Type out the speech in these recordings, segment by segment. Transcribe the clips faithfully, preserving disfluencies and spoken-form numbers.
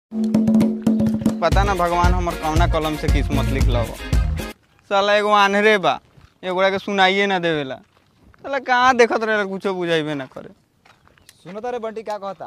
पता ना भगवान हमर कौना कलम से किस्मत लिखल हो। साला एगो आन्हरे बा, एगोड़ा के सुनाइए ना देवेला। साला कहाँ देखत रहे कुछो बुझाइबे ना करे। सुनो तारे बंटी क्या कहता?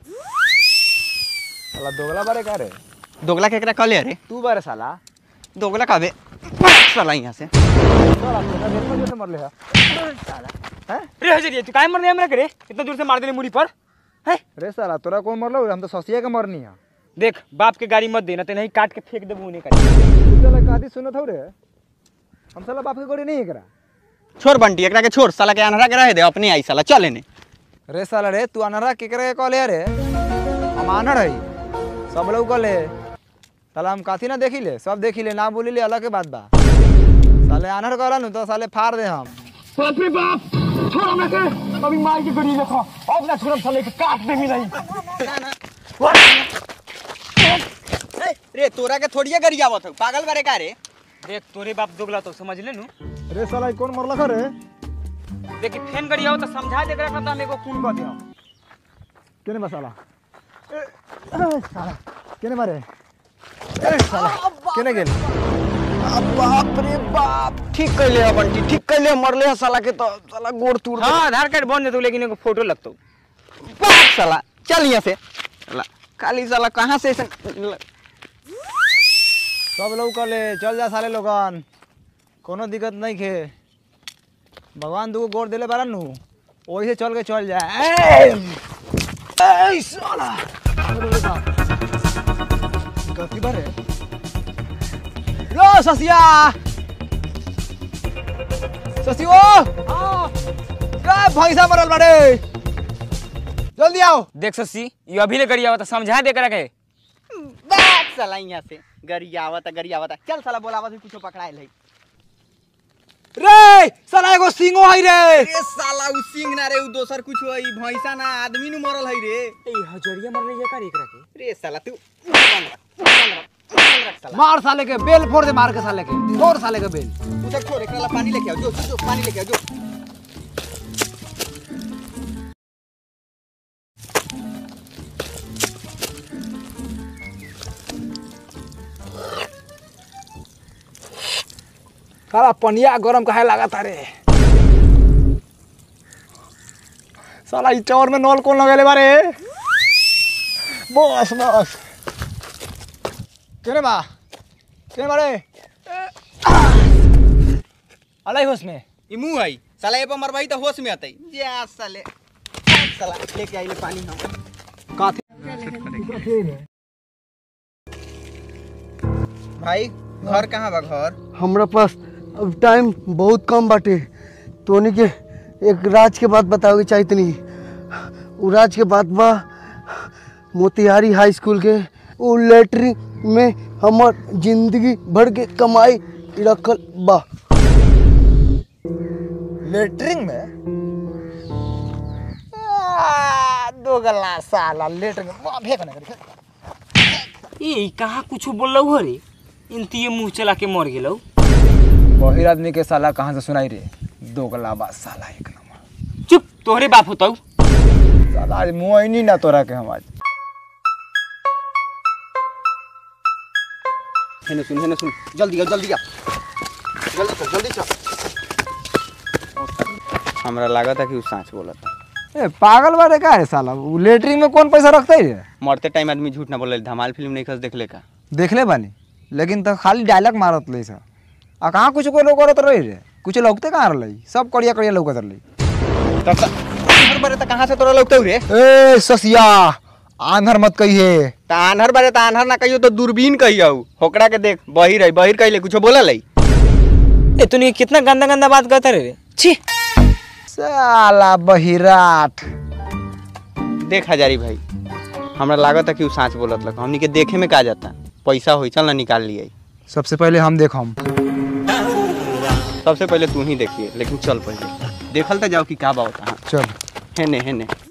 साला दोगला बारे का रे? दोगला केकरा कहले अरे? तू बारे साला। दोगला कहबे साला यहाँ से। साला तोरा रेल पर से मरले है। साला हैं? रे हजरिया तू काहे मरने हमरा करे? इतना दूर से मार देले मुड़ी पर। हैं? रे साला तोरा कौन मरलो? हम तो ससिया के मरनी है। देख बाप के गाड़ी मत देना, ते नहीं काट के फेंक देबू उन्हें का। साला कादी सुनत हो रे? हम साला बाप के गोड़ी नहीं एकरा। छोड़ बंटी एकरा के छोड़, साला के अनहरा के रहे दे, अपने आई साला चल एने। रे साला रे तू अनहरा केकरा के कहले रे? हम अनहर हई, सब लोग कहले। साला हम काथी ना देखी ले, सब देखी ले, ना बोली ले अलग के बात बा। साले अनहर कहला नु तो साले फाड़ दे हम। बाप रे बाप, छोड़ हमरा के, अभी मार के गड़ी देखो। अब ना छोड़म साले के काट देबी नहीं। ना ना रे तोरा के थोड़िए गरियावत हो, पागल बारे का रे? देख तोरे बाप दोगला तो समझ ले नु। रे साला कौन मरला खा रे? देख फेन गड़ी आओ तो समझा दे, एकरा का हम एगो खून कर दे हम। केने बा साला? ए साला केने मारे? ए साला केने गेल? बाप रे बाप, ठीक कैले है बंटी, ठीक कैले है, मरले है साला के तो साला गोड़ तोड़ दे। हां आधार कार्ड बन जेतौ लेकिन एगो फोटो लगतौ। बाप साला चल यहाँ से। साला खाली साला कहाँ से ऐसा सब लोग कहले चल जा साले लोगन, कोनो दिक्कत नहीं खे। भगवान दुगो गोड़ देले बारन नु, ओही से चल के चल जा। ए ए साला गलती बारे। लो ससिया ससियो, हां का भैंसा मरल बाड़े, जल्दी आओ। देख ससी ये अभी ले गड़ी आओ तो समझा दे एकरा के। बाप साला यहाँ से गरियावत गरियावत चल साला बोलावत कुछो पकड़ाइल है। रे साला एगो सिंगो है रे। रे साला उ सिंह ना रे, उ दोसर कुछ है, भैंसा ना आदमी नु मरल है रे। ए हजरिया मर रही है का एकरा के? रे साला तू साला मार साले के बेल फोड़ दे, मार के साले के फोड़ साले के बेल। उधर छोड़, एकरा ला पानी लेके आओ, जो जो पानी लेके आओ जो। साला पनिया गरम काहे लागत रे? साला ई चौर में नल कौन लगेले बारे? बस बस केने बा केने बारे? अलाई होश में ई मुंह है साला, ए पर मरवाई तो होश में आतई। जा साले साला लेके आइले पानी हम काथी भाई। घर कहाँ बा घर? हमरा पास अब टाइम बहुत कम बाटे, तोनी के एक राज के बात बतावे चाहिए तनी। उ राज के बात बा मोतिहारी हाई स्कूल के उ लेटरिन में हमर जिंदगी भर के कमाई रखल बा। लेटरिन में? आ, दो गला साला लेटरिन में फेंक ना कर। ए कहा कुछ बोललौ हो रे? इनती मुंह चला के मर गेलौ। बहिर आदमी के साला कहाँ से सुनाई रे? दो गला बा साला एक नंबर। चुप, तोहरे बाप होतौ। साला आज मुंह आई नहीं ना तोरा के हम आज। हेने सुन हेने सुन, जल्दी आओ जल्दी आओ, जल्दी चल जल्दी चल। हमरा लागत है कि उ सांच बोलत है। ए पागल बारे का है साला? उ लेटरिन में कौन पैसा रखता है रे? मरते टाइम आदमी झूठ ना बोले। धमाल फिल्म नहीं खस देखले का? देखले बानी, लेकिन तो खाली डायलॉग मारत ले सा। आ कहाँ कुछ को लोग करत रही रे? कुछ लौकते कहाँ रही? सब कड़िया कड़िया लौकत रही। तब आन्हर बारे त कहाँ से तोरा लौकते रे? ए ससिया आन्हर मत कहिए। त आन्हर बारे त आन्हर ना कहियो तो दूरबीन कहियो। होकड़ा के देख, बहिर है, बहिर कहिले कुछ बोलल है। ए तूने कितना गंदा गंदा बात कहता रे? छी साला बहिराट। देख हजारी भाई, हमरा लागत है कि उ सांच बोलत लग। हमनी के देखे में का जाता, पैसा होई चल ना निकाल लिए। सबसे पहले हम देख हम सबसे पहले तू ही देखिए, लेकिन चल पहले देखल तो जाओ कि का बात है। चल हेने हेने